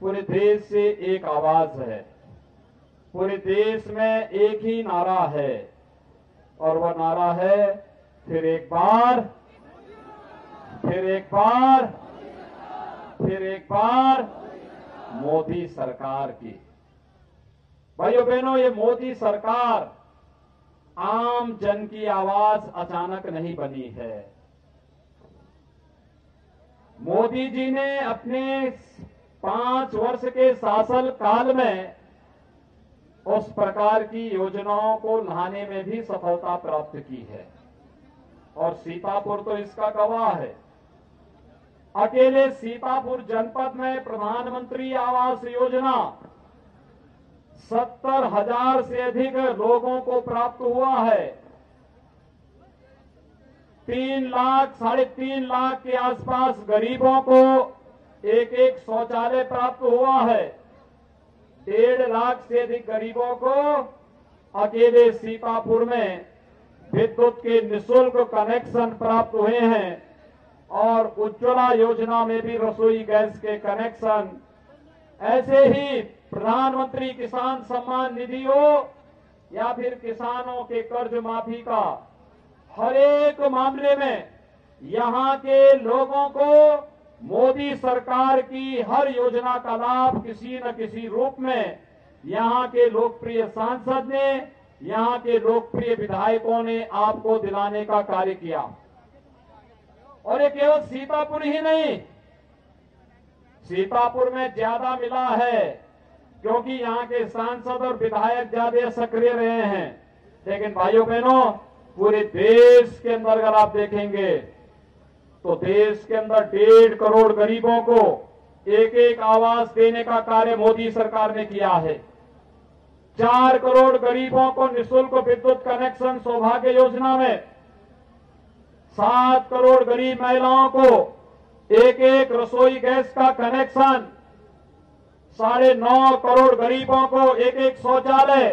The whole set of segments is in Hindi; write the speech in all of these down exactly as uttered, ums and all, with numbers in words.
पूरे देश से एक आवाज है, पूरे देश में एक ही नारा है और वह नारा है फिर एक बार, फिर एक बार, फिर एक बार मोदी सरकार की। भाइयों बहनों, ये मोदी सरकार आम जन की आवाज अचानक नहीं बनी है। मोदी जी ने अपने पांच वर्ष के शासन काल में उस प्रकार की योजनाओं को लाने में भी सफलता प्राप्त की है और सीतापुर तो इसका गवाह है। अकेले सीतापुर जनपद में प्रधानमंत्री आवास योजना सत्तर हजार से अधिक लोगों को प्राप्त हुआ है। तीन लाख साढ़े तीन लाख के आसपास गरीबों को एक एक शौचालय प्राप्त हुआ है। डेढ़ लाख से अधिक गरीबों को अकेले सीतापुर में विद्युत के निःशुल्क कनेक्शन प्राप्त हुए हैं और उज्ज्वला योजना में भी रसोई गैस के कनेक्शन। ऐसे ही प्रधानमंत्री किसान सम्मान निधि हो या फिर किसानों के कर्ज माफी का, हर एक मामले में यहां के लोगों को मोदी सरकार की हर योजना का लाभ किसी न किसी रूप में यहां के लोकप्रिय सांसद ने, यहां के लोकप्रिय विधायकों ने आपको दिलाने का कार्य किया। और ये केवल सीतापुर ही नहीं, सीतापुर में ज्यादा मिला है क्योंकि यहां के सांसद और विधायक ज्यादा सक्रिय रहे हैं। लेकिन भाइयों बहनों, पूरे देश के अंदर अगर आप देखेंगे तो देश के अंदर डेढ़ करोड़ गरीबों को एक एक आवास देने का कार्य मोदी सरकार ने किया है। चार करोड़ गरीबों को निःशुल्क विद्युत कनेक्शन सौभाग्य योजना में, सात करोड़ गरीब महिलाओं को एक एक रसोई गैस का कनेक्शन, साढ़े नौ करोड़ गरीबों को एक एक शौचालय,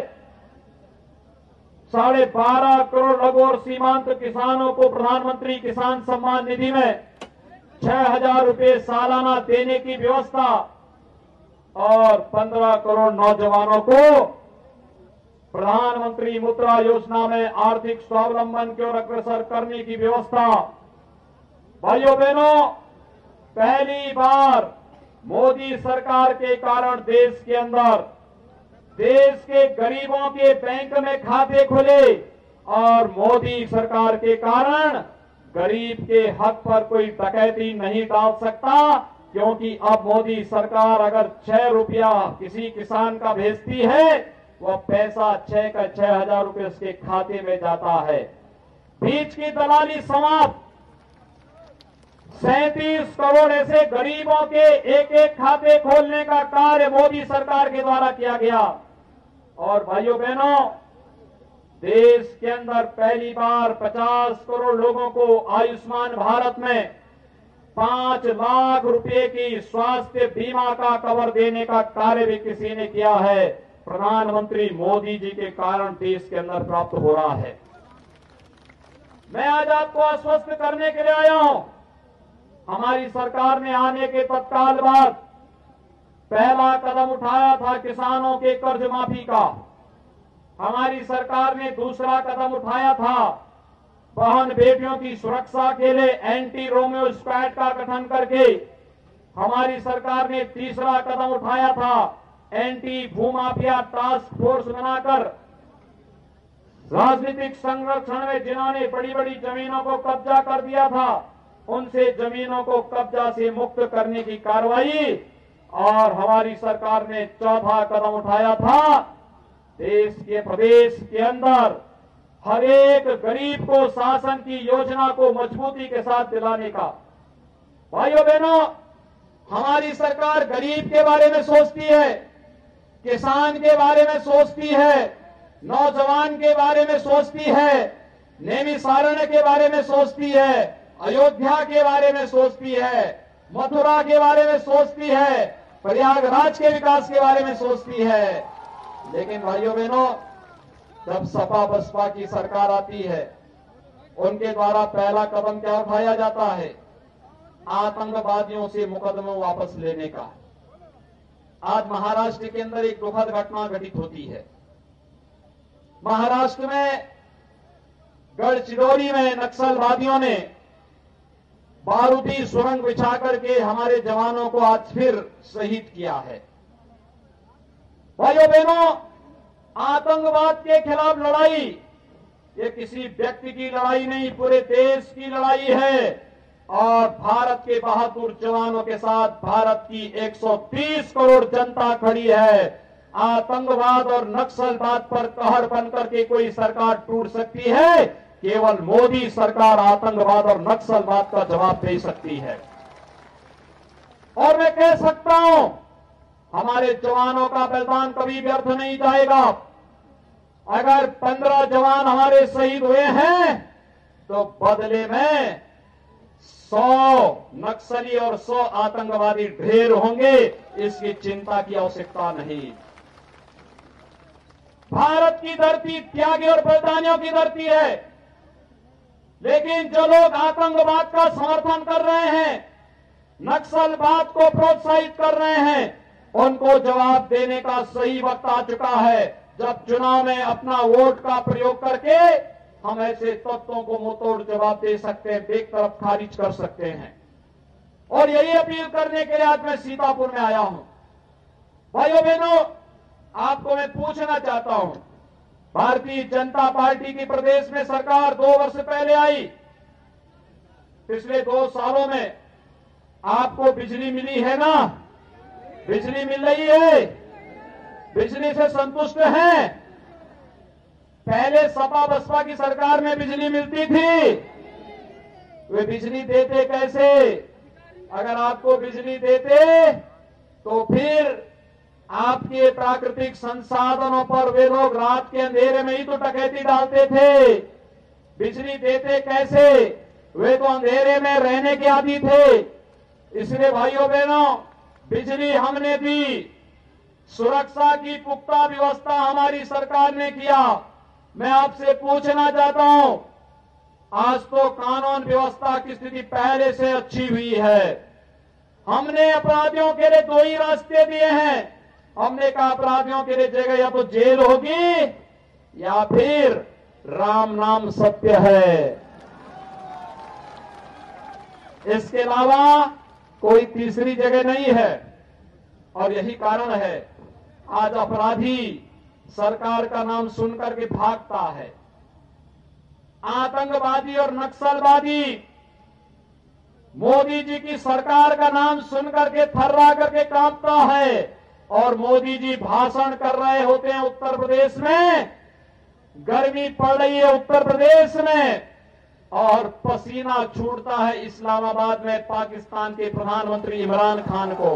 साढ़े बारह करोड़ लघु और सीमांत किसानों को प्रधानमंत्री किसान सम्मान निधि में छह हजार रुपये सालाना देने की व्यवस्था और पंद्रह करोड़ नौजवानों को प्रधानमंत्री मुद्रा योजना में आर्थिक स्वावलंबन की ओर अग्रसर करने की व्यवस्था। भाइयों बहनों, पहली बार मोदी सरकार के कारण देश के अंदर देश के गरीबों के बैंक में खाते खुले और मोदी सरकार के कारण गरीब के हक पर कोई डकैती नहीं डाल सकता, क्योंकि अब मोदी सरकार अगर छह रुपया किसी किसान का भेजती है, वह पैसा छह का छह हजार रुपये उसके खाते में जाता है। बीच की दलाली समाप्त। सैंतीस करोड़ ऐसे गरीबों के एक एक खाते खोलने का कार्य मोदी सरकार के द्वारा किया गया। और भाइयों बहनों, देश के अंदर पहली बार पचास करोड़ लोगों को आयुष्मान भारत में पांच लाख रुपए की स्वास्थ्य बीमा का कवर देने का कार्य भी किसी ने किया है। प्रधानमंत्री मोदी जी के कारण देश के अंदर प्राप्त हो रहा है। मैं आज आपको आश्वस्त करने के लिए आया हूं, हमारी सरकार ने आने के तत्काल बाद पहला कदम उठाया था किसानों के कर्ज माफी का। हमारी सरकार ने दूसरा कदम उठाया था बहन बेटियों की सुरक्षा के लिए एंटी रोमियो स्क्वाड का गठन करके। हमारी सरकार ने तीसरा कदम उठाया था एंटी भूमाफिया टास्क फोर्स बनाकर राजनीतिक संरक्षण में जिन्होंने बड़ी बड़ी जमीनों को कब्जा कर दिया था, उनसे जमीनों को कब्जा से मुक्त करने की कार्रवाई। और हमारी सरकार ने चौथा कदम उठाया था देश के प्रदेश के अंदर हर एक गरीब को शासन की योजना को मजबूती के साथ दिलाने का। भाइयों बहनों, हमारी सरकार गरीब के बारे में सोचती है, किसान के बारे में सोचती है, नौजवान के बारे में सोचती है, नैमिषारण्य के बारे में सोचती है, अयोध्या के बारे में सोचती है, मथुरा के बारे में सोचती है, प्रयागराज के विकास के बारे में सोचती है। लेकिन भाइयों बहनों, जब सपा बसपा की सरकार आती है, उनके द्वारा पहला कदम क्या उठाया जाता है? आतंकवादियों से मुकदमा वापस लेने का। आज महाराष्ट्र के अंदर एक दुखद घटना घटित होती है। महाराष्ट्र में गढ़चिरौली में नक्सलवादियों ने बारूदी सुरंग बिछा करके हमारे जवानों को आज फिर शहीद किया है। भाइयों बहनों, आतंकवाद के खिलाफ लड़ाई ये किसी व्यक्ति की लड़ाई नहीं, पूरे देश की लड़ाई है। और भारत के बहादुर जवानों के साथ भारत की एक सौ तीस करोड़ जनता खड़ी है। आतंकवाद और नक्सलवाद पर कहर बनकर के कोई सरकार टूट सकती है, केवल मोदी सरकार आतंकवाद और नक्सलवाद का जवाब दे सकती है। और मैं कह सकता हूं, हमारे जवानों का बलिदान कभी व्यर्थ नहीं जाएगा। अगर पंद्रह जवान हमारे शहीद हुए हैं तो बदले में सौ नक्सली और सौ आतंकवादी ढेर होंगे, इसकी चिंता की आवश्यकता नहीं। भारत की धरती त्यागी और बलिदानियों की धरती है, लेकिन जो लोग आतंकवाद का समर्थन कर रहे हैं, नक्सलवाद को प्रोत्साहित कर रहे हैं, उनको जवाब देने का सही वक्त आ चुका है। जब चुनाव में अपना वोट का प्रयोग करके हम ऐसे तत्वों को मुंहतोड़ जवाब दे सकते हैं, एक तरफ खारिज कर सकते हैं। और यही अपील करने के लिए आज मैं सीतापुर में आया हूं। भाइयों बहनों, आपको मैं पूछना चाहता हूं, भारतीय जनता पार्टी की प्रदेश में सरकार दो वर्ष पहले आई। पिछले दो सालों में आपको बिजली मिली है ना? बिजली मिल रही है? बिजली से संतुष्ट हैं? पहले सपा बसपा की सरकार में बिजली मिलती थी, वे बिजली देते कैसे? अगर आपको बिजली देते तो फिर आपके प्राकृतिक संसाधनों पर वे लोग रात के अंधेरे में ही तो डकैती डालते थे। बिजली देते कैसे? वे तो अंधेरे में रहने के आदी थे। इसलिए भाइयों बहनों, बिजली हमने दी, सुरक्षा की पुख्ता व्यवस्था हमारी सरकार ने किया। मैं आपसे पूछना चाहता हूं, आज तो कानून व्यवस्था की स्थिति पहले से अच्छी हुई है। हमने अपराधियों के लिए दो ही रास्ते दिए हैं। हमने कहा अपराधियों के लिए जगह या तो जेल होगी या फिर राम नाम सत्य है, इसके अलावा कोई तीसरी जगह नहीं है। और यही कारण है आज अपराधी सरकार का नाम सुनकर के भागता है। आतंकवादी और नक्सलवादी मोदी जी की सरकार का नाम सुनकर के थर्रा करके कांपता है। और मोदी जी भाषण कर रहे होते हैं उत्तर प्रदेश में, गर्मी पड़ रही है उत्तर प्रदेश में, और पसीना छूटता है इस्लामाबाद में पाकिस्तान के प्रधानमंत्री इमरान खान को,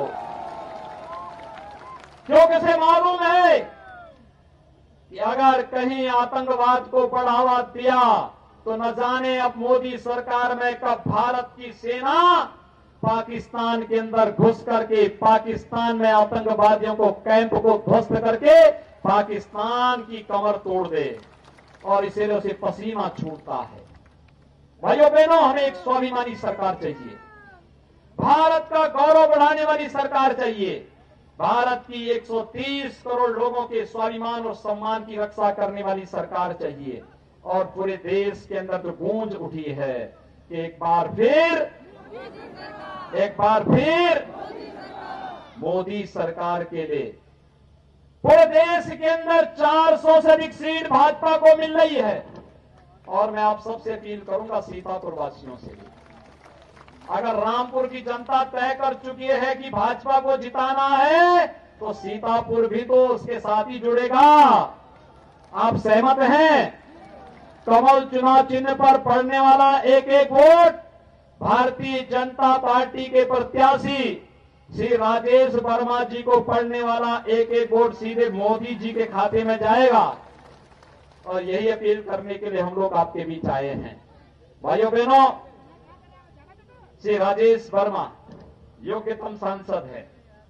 क्योंकि उसे मालूम है कि अगर कहीं आतंकवाद को बढ़ावा दिया तो न जाने अब मोदी सरकार में कब भारत की सेना पाकिस्तान के अंदर घुस करके पाकिस्तान में आतंकवादियों को कैंप को ध्वस्त करके पाकिस्तान की कमर तोड़ दे, और इसीलिए उसे पसीना छूटता है। भाइयों बहनों, हमें एक स्वाभिमानी सरकार चाहिए, भारत का गौरव बढ़ाने वाली सरकार चाहिए, भारत की एक सौ तीस करोड़ लोगों के स्वाभिमान और सम्मान की रक्षा करने वाली सरकार चाहिए। और पूरे देश के अंदर जो गूंज उठी है कि एक बार फिर एक बार फिर मोदी सरकार के लिए पूरे देश के अंदर चार सौ से अधिक सीट भाजपा को मिल रही है। और मैं आप सबसे अपील करूंगा, सीतापुर वासियों से, अगर रामपुर की जनता तय कर चुकी है कि भाजपा को जिताना है तो सीतापुर भी तो उसके साथ ही जुड़ेगा। आप सहमत हैं? कमल चुनाव चिन्ह पर पड़ने वाला एक एक वोट भारतीय जनता पार्टी के प्रत्याशी श्री राजेश वर्मा जी को पड़ने वाला एक एक वोट सीधे मोदी जी के खाते में जाएगा। और यही अपील करने के लिए हम लोग आपके बीच आए हैं। भाइयों बहनों, श्री राजेश वर्मा योग्यतम सांसद है,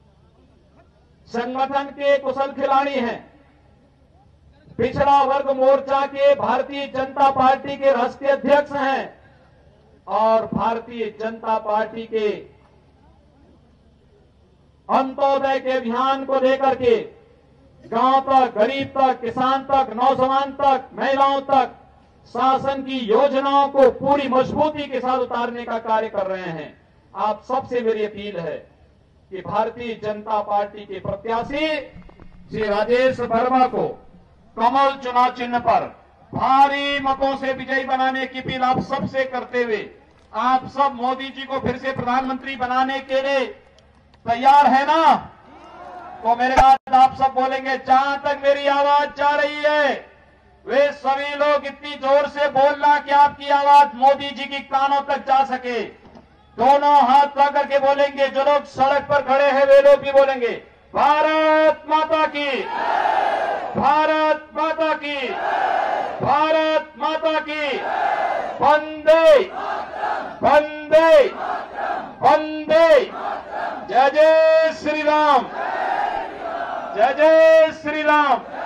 संगठन के कुशल खिलाड़ी हैं, पिछड़ा वर्ग मोर्चा के भारतीय जनता पार्टी के राष्ट्रीय अध्यक्ष हैं और भारतीय जनता पार्टी के अंत्योदय के अभियान को लेकर के गांव तक, गरीब तक, किसान तक, नौजवान तक, महिलाओं तक शासन की योजनाओं को पूरी मजबूती के साथ उतारने का कार्य कर रहे हैं। आप सबसे मेरी अपील है कि भारतीय जनता पार्टी के प्रत्याशी श्री राजेश वर्मा को कमल चुनाव चिन्ह पर भारी मतों से विजयी बनाने की अपील आप सबसे करते हुए, आप सब मोदी जी को फिर से प्रधानमंत्री बनाने के लिए तैयार है ना? तो मेरे बाद आप सब बोलेंगे। जहां तक मेरी आवाज जा रही है वे सभी लोग इतनी जोर से बोलना कि आपकी आवाज मोदी जी की कानों तक जा सके। दोनों हाथ ला करके बोलेंगे। जो लोग सड़क पर खड़े हैं वे लोग भी बोलेंगे भारत माता की, भारत माता की, भारत माता की, वंदे वंदे वंदे, जय जय श्री राम, जय जय श्री राम।